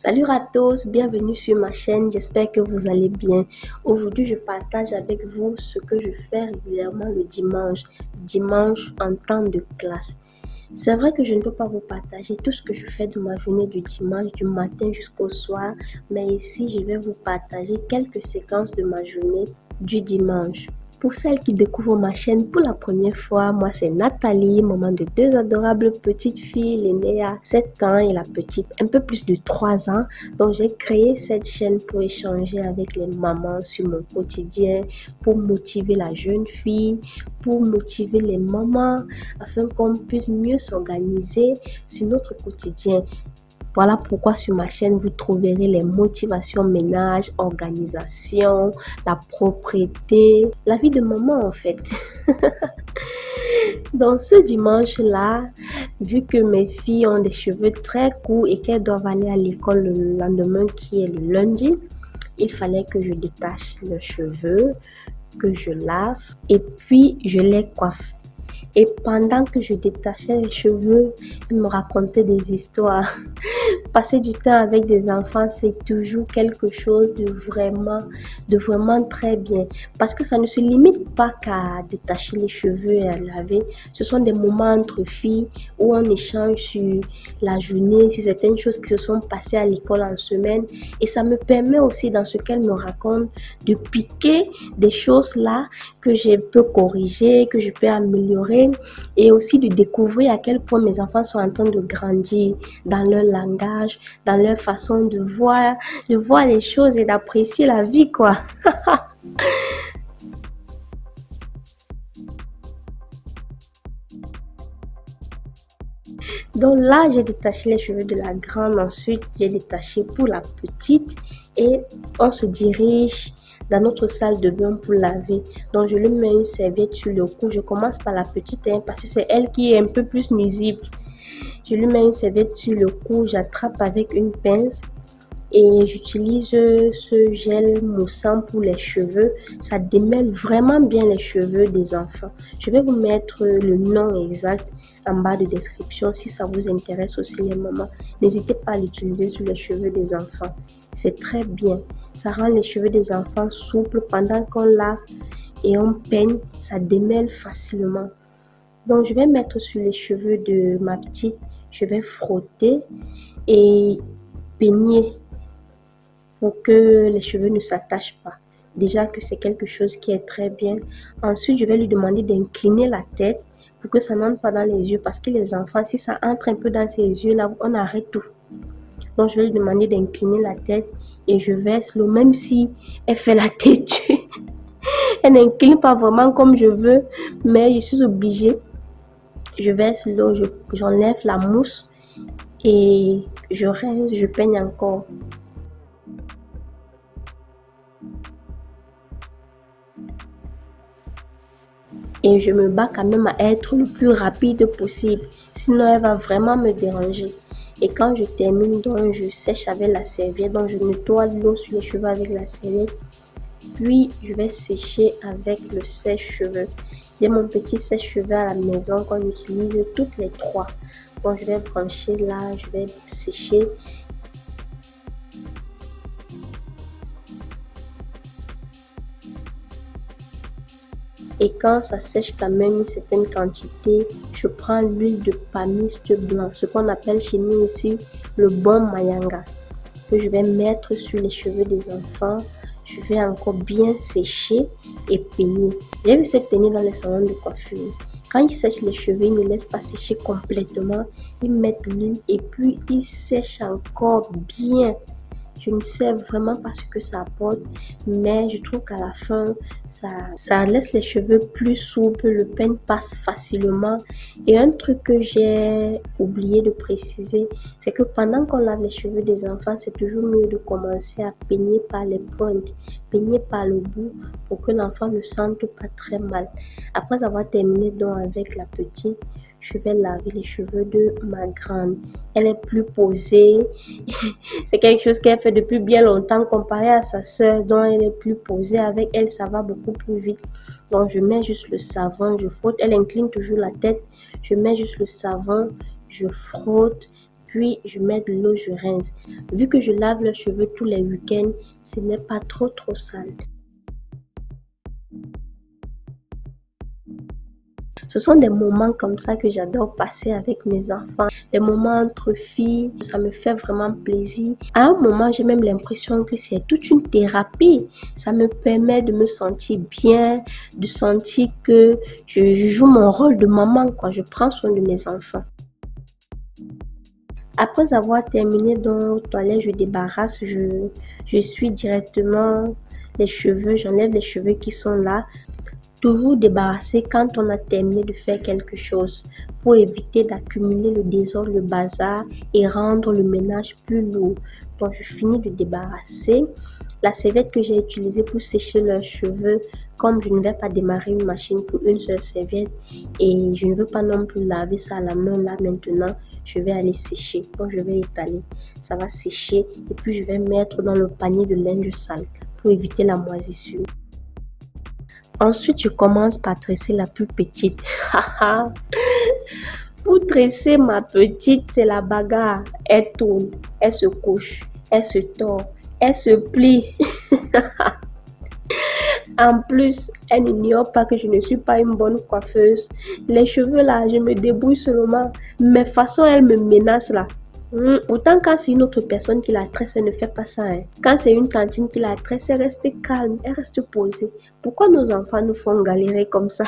Salut à tous, bienvenue sur ma chaîne, j'espère que vous allez bien. Aujourd'hui, je partage avec vous ce que je fais régulièrement le dimanche en temps de classe. C'est vrai que je ne peux pas vous partager tout ce que je fais de ma journée du dimanche, du matin jusqu'au soir, mais ici, je vais vous partager quelques séquences de ma journée du dimanche. Pour celles qui découvrent ma chaîne pour la première fois, moi c'est Nathalie, maman de deux adorables petites filles, l'aînée a 7 ans et la petite un peu plus de 3 ans. Donc j'ai créé cette chaîne pour échanger avec les mamans sur mon quotidien, pour motiver la jeune fille, pour motiver les mamans, afin qu'on puisse mieux s'organiser sur notre quotidien. Voilà pourquoi sur ma chaîne, vous trouverez les motivations ménage, organisation, la propreté, la vie de maman en fait. Donc ce dimanche-là, vu que mes filles ont des cheveux très courts et qu'elles doivent aller à l'école le lendemain qui est le lundi, il fallait que je détache leurs cheveux, que je lave et puis je les coiffe. Et pendant que je détachais les cheveux, ils me racontaient des histoires. Passer du temps avec des enfants, c'est toujours quelque chose de vraiment très bien. Parce que ça ne se limite pas qu'à détacher les cheveux et à laver. Ce sont des moments entre filles où on échange sur la journée, sur certaines choses qui se sont passées à l'école en semaine. Et ça me permet aussi, dans ce qu'elles me racontent, de piquer des choses là que je peux corriger, que je peux améliorer. Et aussi de découvrir à quel point mes enfants sont en train de grandir dans leur langage, dans leur façon de voir les choses et d'apprécier la vie, quoi. Donc là, j'ai détaché les cheveux de la grande. Ensuite, j'ai détaché pour la petite. Et on se dirige dans notre salle de bain pour laver. Donc, je lui mets une serviette sur le cou. Je commence par la petite parce que c'est elle qui est un peu plus nuisible. Je lui mets une serviette sur le cou. J'attrape avec une pince. Et j'utilise ce gel moussant pour les cheveux. Ça démêle vraiment bien les cheveux des enfants. Je vais vous mettre le nom exact en bas de description si ça vous intéresse aussi les mamans. N'hésitez pas à l'utiliser sur les cheveux des enfants. C'est très bien. Ça rend les cheveux des enfants souples pendant qu'on lave et on peigne. Ça démêle facilement. Donc je vais mettre sur les cheveux de ma petite. Je vais frotter et peigner pour que les cheveux ne s'attachent pas. Déjà que c'est quelque chose qui est très bien. Ensuite, je vais lui demander d'incliner la tête pour que ça n'entre pas dans les yeux. Parce que les enfants, si ça entre un peu dans ses yeux, là, on arrête tout. Donc, je vais lui demander d'incliner la tête et je vais slow, même si elle fait la têtue. Elle n'incline pas vraiment comme je veux, mais je suis obligée. Je vais slow, j'enlève la mousse et je reste, je peigne encore. Et je me bats quand même à être le plus rapide possible. Sinon, elle va vraiment me déranger. Et quand je termine, donc, je sèche avec la serviette. Donc, je nettoie l'eau sur les cheveux avec la serviette. Puis, je vais sécher avec le sèche-cheveux. J'ai mon petit sèche-cheveux à la maison qu'on utilise toutes les 3. Donc, je vais brancher là, je vais sécher. Et quand ça sèche quand même une certaine quantité, je prends l'huile de palmiste blanc, ce qu'on appelle chez nous ici le bon mayanga, que je vais mettre sur les cheveux des enfants. Je vais encore bien sécher et peigner. J'ai vu cette technique dans les salons de coiffure. Quand ils sèchent les cheveux, ils ne laissent pas sécher complètement. Ils mettent l'huile et puis ils sèchent encore bien. Je ne sais vraiment pas ce que ça apporte, mais je trouve qu'à la fin, ça laisse les cheveux plus souples, le peigne passe facilement. Et un truc que j'ai oublié de préciser, c'est que pendant qu'on lave les cheveux des enfants, c'est toujours mieux de commencer à peigner par les pointes, peigner par le bout pour que l'enfant ne sente pas très mal. Après avoir terminé donc avec la petite, je vais laver les cheveux de ma grande. Elle est plus posée. C'est quelque chose qu'elle fait depuis bien longtemps comparé à sa soeur, dont elle est plus posée. Avec elle, ça va beaucoup plus vite. Donc, je mets juste le savon, je frotte. Elle incline toujours la tête. Je mets juste le savon, je frotte. puis je mets de l'eau, je rince. Vu que je lave leurs cheveux tous les week-ends, ce n'est pas trop sale. Ce sont des moments comme ça que j'adore passer avec mes enfants, des moments entre filles, ça me fait vraiment plaisir. À un moment, j'ai même l'impression que c'est toute une thérapie. Ça me permet de me sentir bien, de sentir que je joue mon rôle de maman quand je prends soin de mes enfants. Après avoir terminé dans les toilettes, je débarrasse, je suis directement les cheveux, j'enlève les cheveux qui sont là. Toujours débarrasser quand on a terminé de faire quelque chose pour éviter d'accumuler le désordre, le bazar et rendre le ménage plus lourd. Donc je finis de débarrasser. La serviette que j'ai utilisée pour sécher leurs cheveux, comme je ne vais pas démarrer une machine pour une seule serviette et je ne veux pas non plus laver ça à la main là maintenant, je vais aller sécher. Donc je vais étaler, ça va sécher et puis je vais mettre dans le panier de linge sale pour éviter la moisissure. Ensuite, je commence par tresser la plus petite. Pour tresser ma petite, c'est la bagarre. Elle tourne, elle se couche, elle se tord, elle se plie. En plus, elle n'ignore pas que je ne suis pas une bonne coiffeuse. Les cheveux là, je me débrouille seulement. Mais façon, elle me menace là. Autant quand c'est une autre personne qui la tresse, elle ne fait pas ça. Quand c'est une tantine qui la tresse, elle reste calme, elle reste posée. Pourquoi nos enfants nous font galérer comme ça?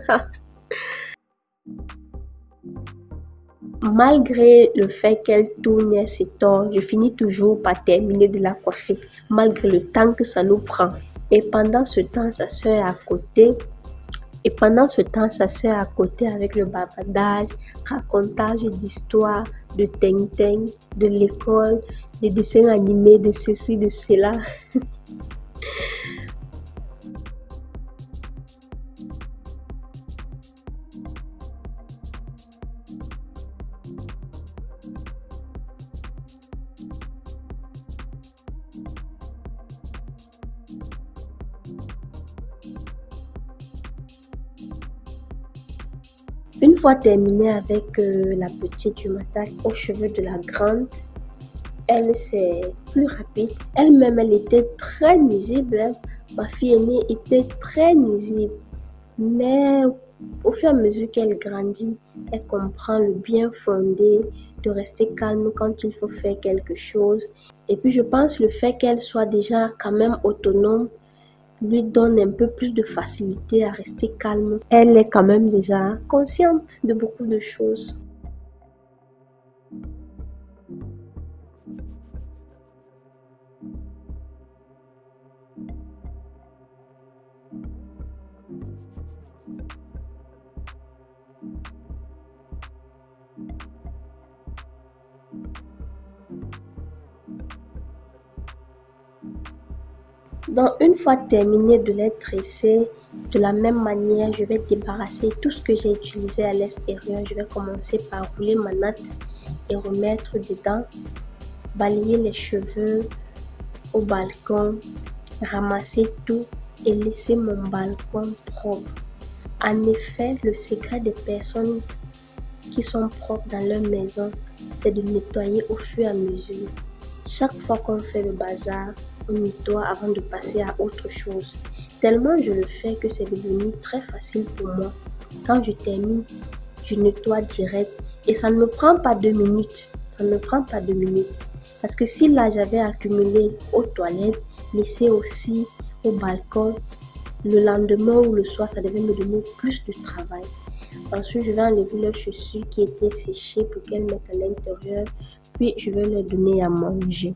Malgré le fait qu'elle tourne et s'étend, je finis toujours par terminer de la coiffer, malgré le temps que ça nous prend. Et pendant ce temps, sa soeur est à côté. Avec le bavardage, racontage d'histoires, de ting-ting, de l'école, des dessins animés, de ceci, de cela. Une fois terminée avec la petite, je m'attaque aux cheveux de la grande. Elle, c'est plus rapide. Elle-même, elle était très nuisible. Ma fille aînée était très nuisible. Mais au fur et à mesure qu'elle grandit, elle comprend le bien fondé de rester calme quand il faut faire quelque chose. Et puis, je pense le fait qu'elle soit déjà quand même autonome lui donne un peu plus de facilité à rester calme. Elle est quand même déjà consciente de beaucoup de choses. Donc, une fois terminé de les tresser, de la même manière, je vais débarrasser tout ce que j'ai utilisé à l'extérieur. Je vais commencer par rouler ma natte et remettre dedans, balayer les cheveux au balcon, ramasser tout et laisser mon balcon propre. En effet, le secret des personnes qui sont propres dans leur maison, c'est de nettoyer au fur et à mesure. Chaque fois qu'on fait le bazar, on nettoie avant de passer à autre chose. Tellement je le fais que c'est devenu très facile pour moi. Quand je termine, je nettoie direct et ça ne me prend pas 2 minutes. Ça ne me prend pas 2 minutes. Parce que si là j'avais accumulé aux toilettes, laissé aussi au balcon, le lendemain ou le soir, ça devait me donner plus de travail. Ensuite, je vais enlever leurs chaussures qui étaient séchées pour qu'elles mettent à l'intérieur. Puis, je vais leur donner à manger.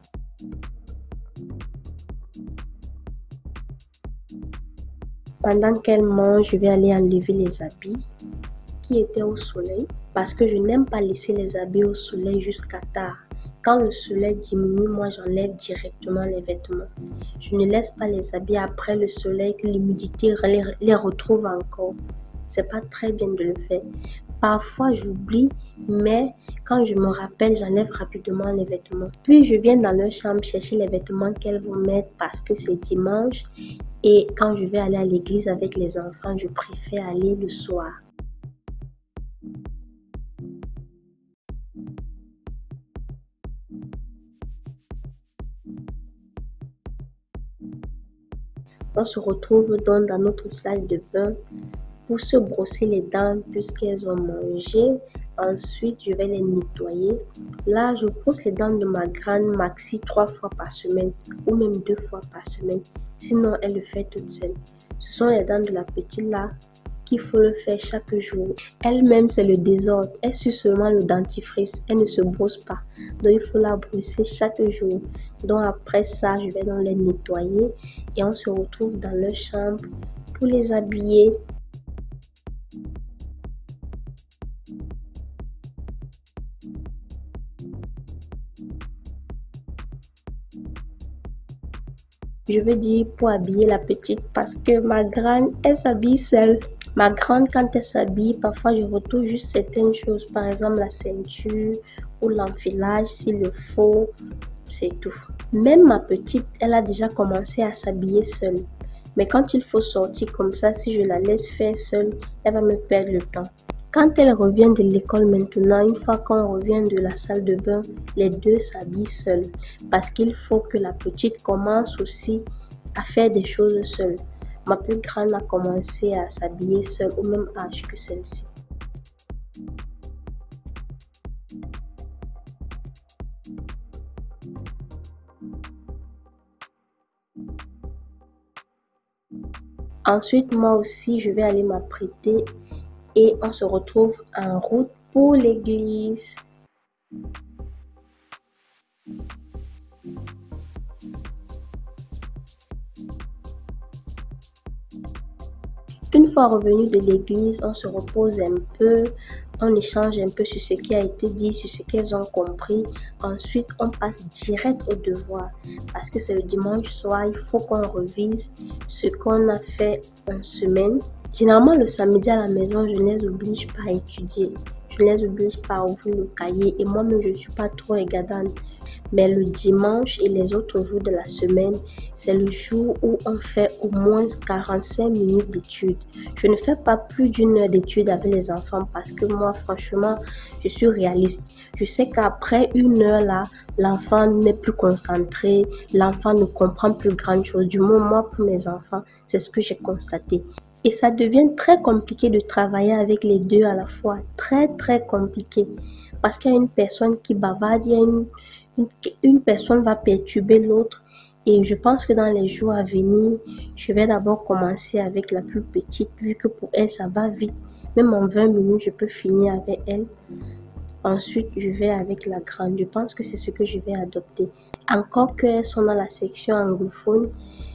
Pendant qu'elles mangent, je vais aller enlever les habits qui étaient au soleil. Parce que je n'aime pas laisser les habits au soleil jusqu'à tard. Quand le soleil diminue, moi j'enlève directement les vêtements. Je ne laisse pas les habits après le soleil que l'humidité les retrouve encore. C'est pas très bien de le faire. Parfois j'oublie, mais quand je me rappelle, j'enlève rapidement les vêtements. Puis je viens dans leur chambre chercher les vêtements qu'elles vont mettre parce que c'est dimanche. Et quand je vais aller à l'église avec les enfants, je préfère aller le soir. On se retrouve donc dans notre salle de bain pour se brosser les dents puisqu'elles ont mangé. Ensuite, je vais les nettoyer. Là, je brosse les dents de ma grande maxi 3 fois par semaine ou même 2 fois par semaine. Sinon, elle le fait toute seule. Ce sont les dents de la petite là qu'il faut le faire chaque jour. Elle-même, c'est le désordre. Elle suit seulement le dentifrice. Elle ne se brosse pas. Donc, il faut la brosser chaque jour. Donc, après ça, je vais donc les nettoyer et on se retrouve dans leur chambre pour les habiller. Je veux dire pour habiller la petite parce que ma grande, elle s'habille seule. Ma grande, quand elle s'habille, parfois je retrouve juste certaines choses, par exemple la ceinture ou l'enfilage s'il le faut, c'est tout. Même ma petite, elle a déjà commencé à s'habiller seule. Mais quand il faut sortir comme ça, si je la laisse faire seule, elle va me perdre le temps. Quand elle revient de l'école maintenant, une fois qu'on revient de la salle de bain, les deux s'habillent seuls. Parce qu'il faut que la petite commence aussi à faire des choses seule. Ma plus grande a commencé à s'habiller seule au même âge que celle-ci. Ensuite, moi aussi, je vais aller m'apprêter et on se retrouve en route pour l'église. Une fois revenu de l'église, on se repose un peu, on échange un peu sur ce qui a été dit, sur ce qu'elles ont compris. Ensuite, on passe direct au devoir parce que c'est le dimanche soir, il faut qu'on revise ce qu'on a fait en semaine. Généralement, le samedi à la maison, je ne les oblige pas à étudier. Je ne les oblige pas à ouvrir le cahier et moi-même, je ne suis pas trop regardante. Mais le dimanche et les autres jours de la semaine, c'est le jour où on fait au moins 45 minutes d'études. Je ne fais pas plus d'une heure d'études avec les enfants parce que moi, franchement, je suis réaliste. Je sais qu'après une heure là, l'enfant n'est plus concentré, l'enfant ne comprend plus grand chose. Du moins, moi, pour mes enfants, c'est ce que j'ai constaté. Et ça devient très compliqué de travailler avec les deux à la fois. Très, très compliqué. Parce qu'il y a une personne qui bavarde, il y a une personne va perturber l'autre. Et je pense que dans les jours à venir, je vais d'abord commencer avec la plus petite, vu que pour elle, ça va vite. Même en 20 minutes, je peux finir avec elle. Ensuite, je vais avec la grande. Je pense que c'est ce que je vais adopter. Encore qu'elles sont dans la section anglophone,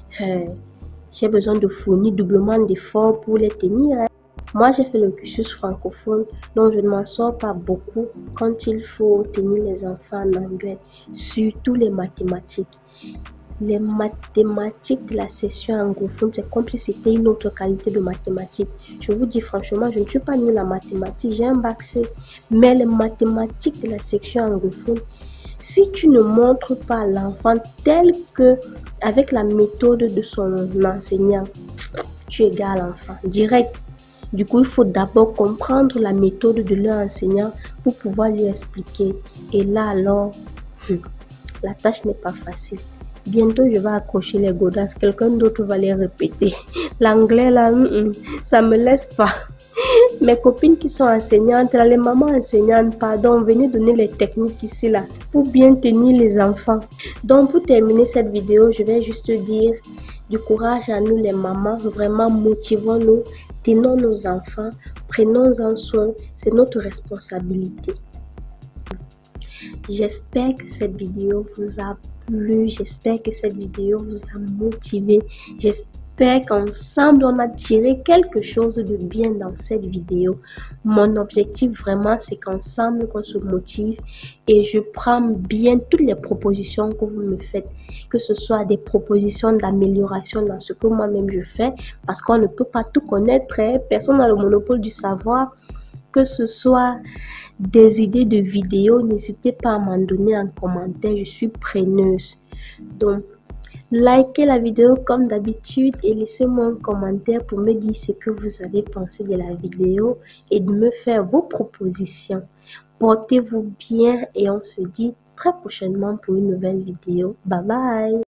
j'ai besoin de fournir doublement d'efforts pour les tenir. Moi, j'ai fait le cursus francophone, donc je ne m'en sors pas beaucoup quand il faut tenir les enfants en anglais, surtout les mathématiques. Les mathématiques de la session anglophone, c'est comme si c'était une autre qualité de mathématiques. Je vous dis franchement, je ne suis pas nulle en mathématiques, j'ai un bac C. Mais les mathématiques de la section anglophone, si tu ne montres pas l'enfant tel que, avec la méthode de son enseignant, tu égales l'enfant direct. Du coup, il faut d'abord comprendre la méthode de leur enseignant pour pouvoir lui expliquer. Et là, alors, la tâche n'est pas facile. Bientôt, je vais accrocher les godasses. Quelqu'un d'autre va les répéter. L'anglais, là, ça me laisse pas. Mes copines qui sont enseignantes, là, les mamans enseignantes, pardon, venez donner les techniques ici, là, pour bien tenir les enfants. Donc, pour terminer cette vidéo, je vais juste dire du courage à nous les mamans. Vraiment, motivons-nous, tenons nos enfants, prenons-en soin. C'est notre responsabilité. J'espère que cette vidéo vous a plu, j'espère que cette vidéo vous a motivé, j'espère qu'ensemble on a tiré quelque chose de bien dans cette vidéo. Mon objectif vraiment c'est qu'ensemble qu'on se motive et je prends bien toutes les propositions que vous me faites, que ce soit des propositions d'amélioration dans ce que moi-même je fais, parce qu'on ne peut pas tout connaître, hein? Personne n'a le monopole du savoir, que ce soit des idées de vidéos, n'hésitez pas à m'en donner en commentaire, je suis preneuse. Donc, likez la vidéo comme d'habitude et laissez-moi un commentaire pour me dire ce que vous avez pensé de la vidéo et de me faire vos propositions. Portez-vous bien et on se dit très prochainement pour une nouvelle vidéo. Bye bye!